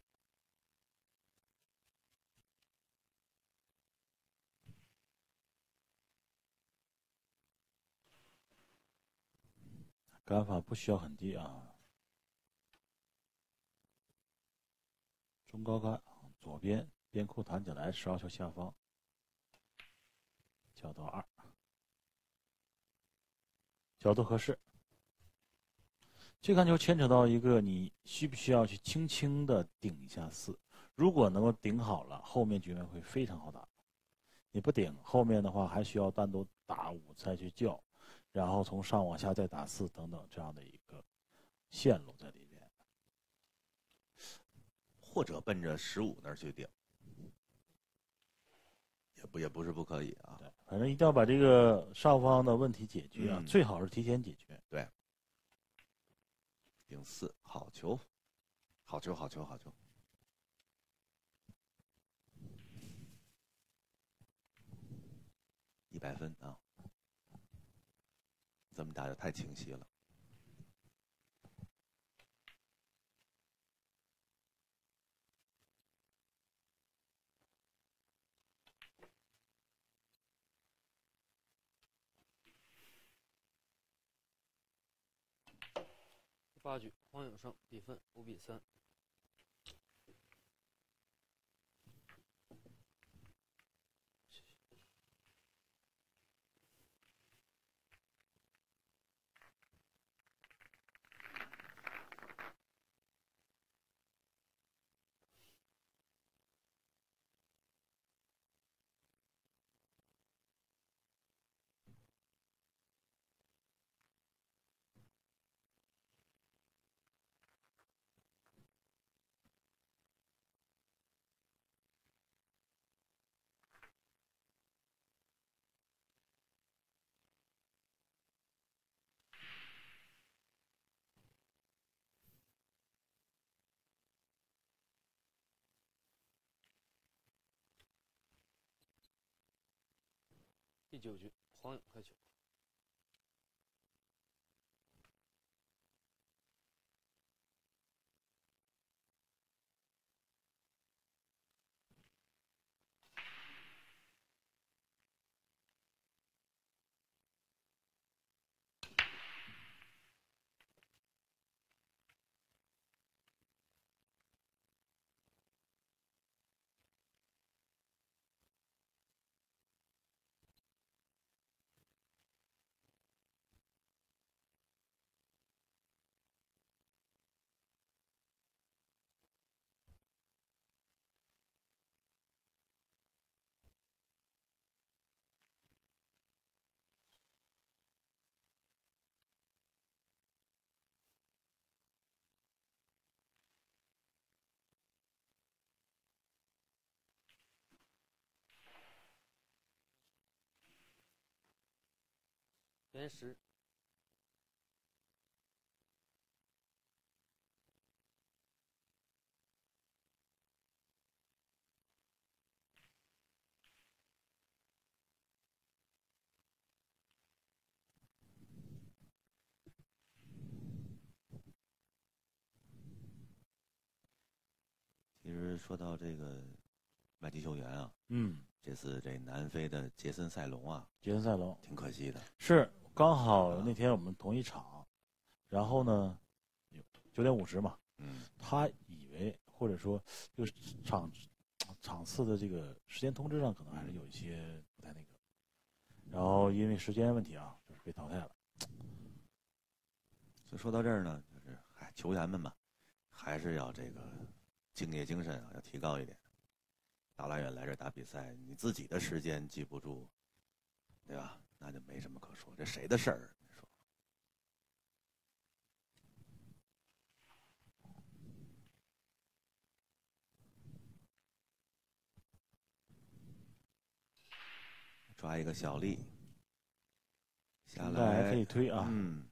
[SPEAKER 1] 杆法不需要很低啊，中高杆，左边边库弹起来，10号球下方，角度2，角度合适。这杆球牵扯到一个，你需不需要去轻轻的顶一下4？如果能够顶好了，后面局面会非常好打。你不顶，后面的话还需要单独打5再去叫，然后从上往下再打4等等这样的一个线路在里边。
[SPEAKER 2] 或者奔着15那儿去顶，也不是不可以啊。
[SPEAKER 1] 对，反正一定要把这个上方的问题解决啊，最好是提前解决。
[SPEAKER 2] 对，顶4，好球，好球，好球，好球。100分啊！这么打就太清晰了。
[SPEAKER 4] 第8局，黄永胜，比分5-3。 第9局，黄勇开球。连10。
[SPEAKER 2] 其实说到这个外籍球员啊，这次这南非的杰森塞隆啊，
[SPEAKER 1] 杰森塞隆
[SPEAKER 2] 挺可惜的。
[SPEAKER 1] 是刚好那天我们同一场，然后呢，9点50嘛，他以为或者说就是场次的这个时间通知上可能还是有一些不太那个，然后因为时间问题啊，就是被淘汰了。
[SPEAKER 2] 所以说到这儿呢，就是球员们嘛，还是要这个敬业精神啊，要提高一点。大老远来这打比赛，你自己的时间记不住，对吧？那就没什么可说，这谁的事儿？你说？抓一个小力，下来
[SPEAKER 1] 可以推啊。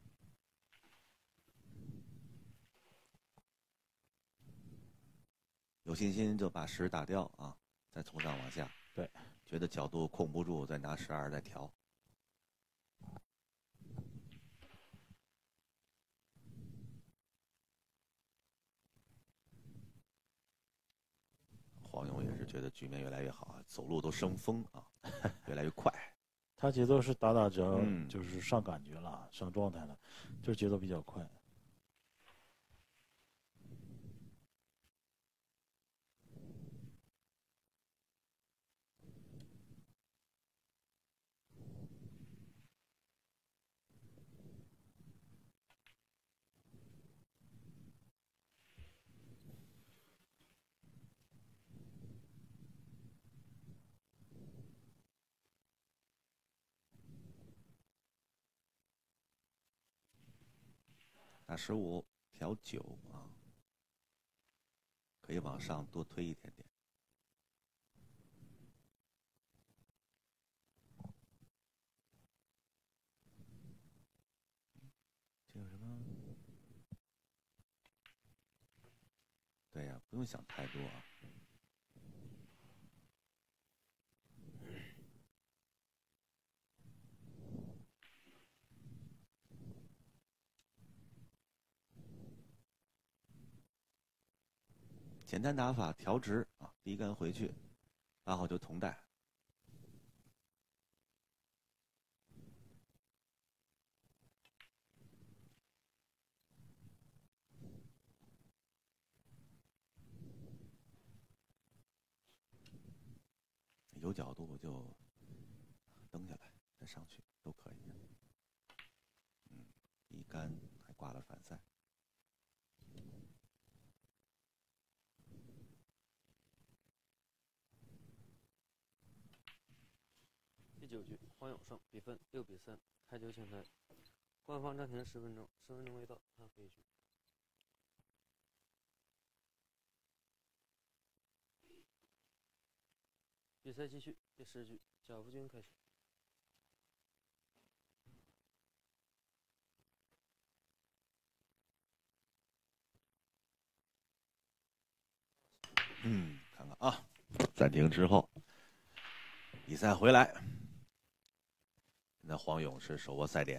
[SPEAKER 2] 有信心就把10打掉啊，再从上往下。
[SPEAKER 1] 对，
[SPEAKER 2] 觉得角度控不住，再拿12再调。黄勇也是觉得局面越来越好啊，走路都生风啊，越来越快。
[SPEAKER 1] 他节奏是打折，就是上感觉了，上状态了，就是节奏比较快。
[SPEAKER 2] 打15调9啊，可以往上多推一点点。这有什么？对呀，不用想太多啊。简单打法，调直啊，第一杆回去，8号就同带。有角度就蹬下来，再上去都可以。一杆还挂了反赛。
[SPEAKER 4] 第9局，黄勇胜，比分6比3，开球清台。官方暂停10分钟，10分钟未到，看回局。比赛继续，第10局，贾福军开始。
[SPEAKER 2] 看看啊，暂停之后，比赛回来。 那黄勇是手握赛点。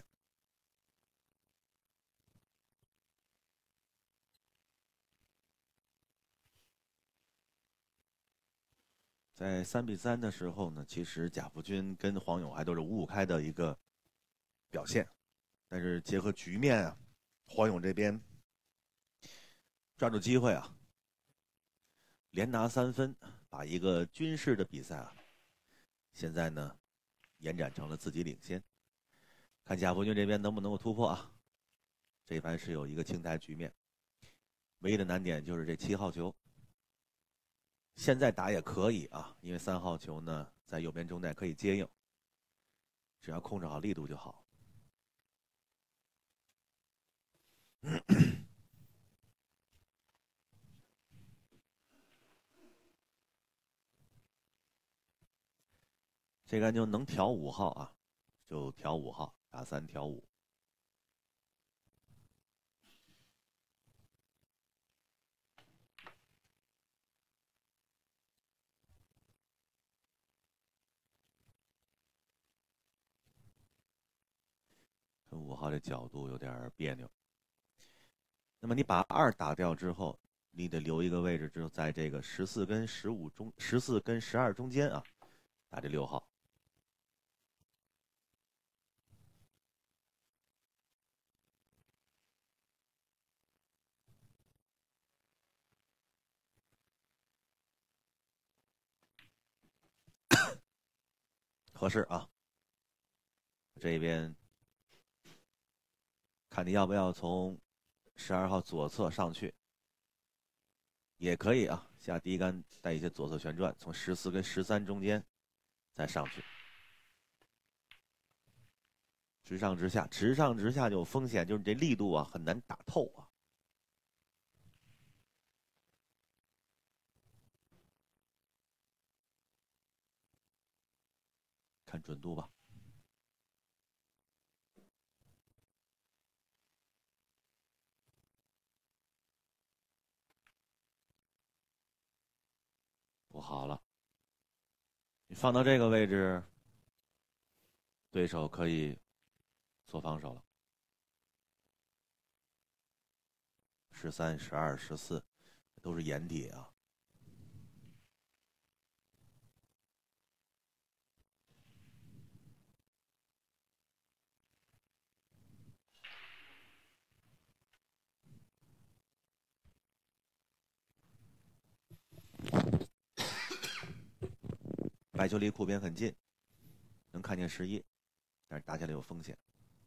[SPEAKER 2] 在3比3的时候呢，其实贾福军跟黄勇还都是5-5开的一个表现，但是结合局面啊，黄勇这边抓住机会啊，连拿3分，把一个军事的比赛啊，现在呢延展成了自己领先。看贾福军这边能不能够突破啊？这一盘是有一个清台局面，唯一的难点就是这7号球。现在打也可以啊，因为3号球呢在右边中带可以接应，只要控制好力度就好。这杆就能调5号啊，就调5号，打3调5。5号这角度有点别扭。那么你把2打掉之后，你得留一个位置，只有在这个14跟15中，14跟12中间啊，打这6号。合适啊。这边看你要不要从12号左侧上去，也可以啊。下第一杆带一些左侧旋转，从14跟13中间再上去，直上直下，直上直下就有风险，就是这力度啊很难打透啊。看准度吧。不好了，你放到这个位置，对手可以做防守了。13、12、14都是掩底啊。白球离库边很近，能看见11，但是打起来有风险。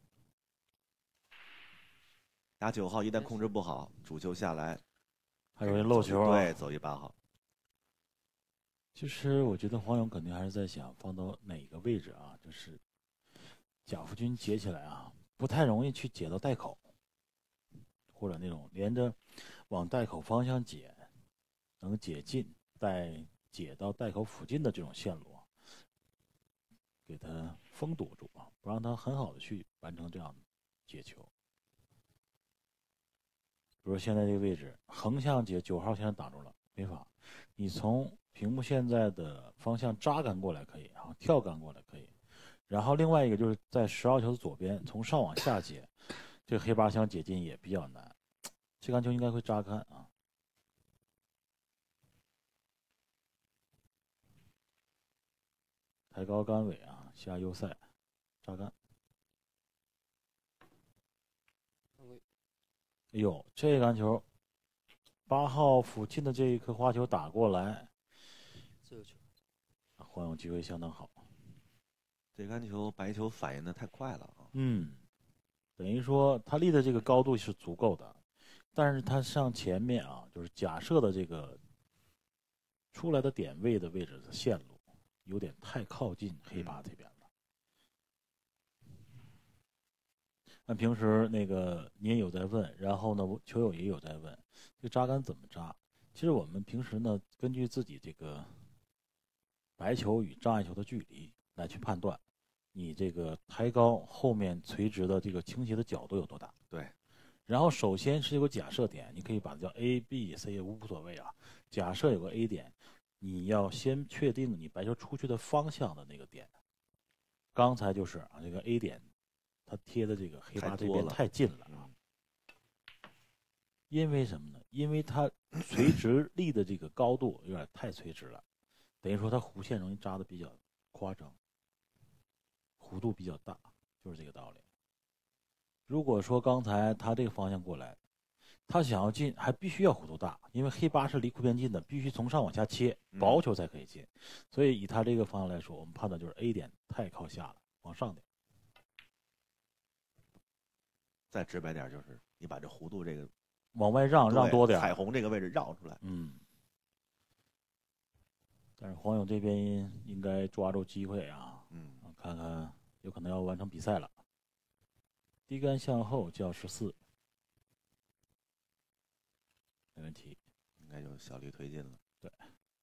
[SPEAKER 2] 打9号一旦控制不好，主球下来，
[SPEAKER 1] 还容易漏球啊。
[SPEAKER 2] 对，走一8号。
[SPEAKER 1] 其实我觉得黄勇肯定还是在想放到哪个位置啊，就是贾福军解起来啊，不太容易去解到袋口，或者那种连着往袋口方向解，能解近再解到袋口附近的这种线路，给他封堵住啊，不让他很好的去完成这样的解球。比如现在这个位置，横向解9号现在挡住了，没法。你从屏幕现在的方向扎杆过来可以啊，跳杆过来可以。然后另外一个就是在10号球的左边，从上往下解，这个黑八想解进也比较难。这杆球应该会扎杆啊。抬高杆尾啊，下右塞，扎杆。哎呦，这杆球，8号附近的这一颗花球打过来，
[SPEAKER 4] 自由球，
[SPEAKER 1] 黄勇机会相当好。
[SPEAKER 2] 这杆球白球反应的太快了啊！
[SPEAKER 1] 等于说他立的这个高度是足够的，但是他上前面啊，就是假设的这个出来的点位的位置的线路，有点太靠近黑八这边了。那平时那个你也有在问，然后呢，球友也有在问，这扎杆怎么扎？其实我们平时呢，根据自己这个白球与障碍球的距离来去判断，你这个抬高后面垂直的这个倾斜的角度有多大？
[SPEAKER 2] 对。
[SPEAKER 1] 然后首先是有个假设点，你可以把它叫 A、B、C 也无所谓啊。假设有个 A 点，你要先确定你白球出去的方向的那个点。 刚才就是啊，这个 A 点，它贴的这个黑八这边太近了啊。因为什么呢？因为它垂直立的这个高度有点太垂直了，等于说它弧线容易扎的比较夸张，弧度比较大，就是这个道理。如果说刚才他这个方向过来，他想要进还必须要弧度大，因为黑八是离库边近的，必须从上往下切，薄球才可以进。所以以他这个方向来说，我们判断就是 A 点太靠下了，往上点。
[SPEAKER 2] 再直白点就是你把这弧度这个
[SPEAKER 1] 往外让多点，
[SPEAKER 2] 彩虹这个位置绕出来。
[SPEAKER 1] 但是黄勇这边应该抓住机会啊，看看有可能要完成比赛了。低杆向后叫14，没问题，
[SPEAKER 2] 应该就小力推进了。
[SPEAKER 1] 对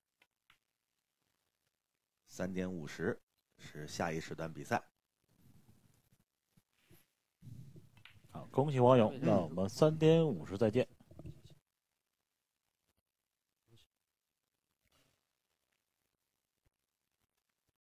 [SPEAKER 2] ，3点50是下一时段比赛。
[SPEAKER 1] 好，恭喜黄勇，那我们3点50再见。